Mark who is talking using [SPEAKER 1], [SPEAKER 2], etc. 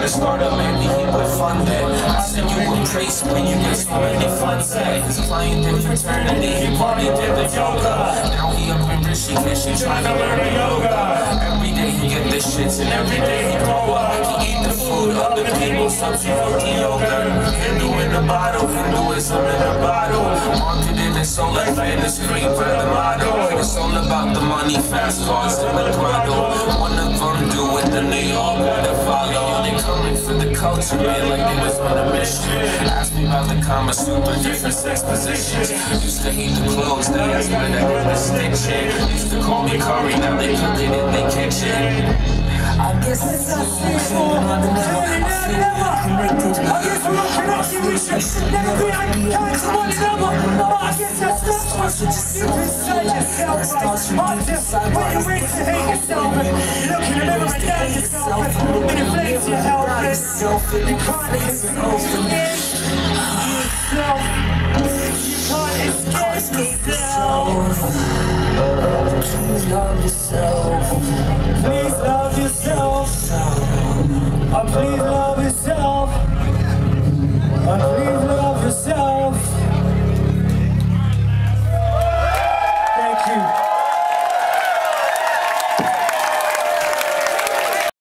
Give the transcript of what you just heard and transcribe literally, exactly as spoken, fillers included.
[SPEAKER 1] a startup, maybe he would fund it. I said you would praise when you get so many funds at his client in fraternity, he party did the yoga. Now he up in Rishikesh, he trying to learn the yoga. Every day he get the shits and every day he grow up. He eat the food other people, substitute the yogurt. Hindu in the bottle, Hinduism in a bottle. Marketed and sold like fantasy, free for the model. It's all about the money, fast cars in the grotto. One of them do it, then they all gotta follow. They coming for the culture, man, like they was on a mission. Ask me about the Kama Sutra, different sex positions. Used to hate the clothes, they asked where they get the stitching. Used to call me Curry, now they cook it in their kitchen. I guess it's a simple, I feel connected. I guess we're all connected, we should never be unkind to one another. I guess that's the first you decide yourself right. I just, when you reach to hate yourself and you look in the mirror and doubt yourself and it inflates your helpless. You can't escape yourself. You can't escape yourself. Please love yourself. Please love yourself. Oh, please love yourself. Oh, please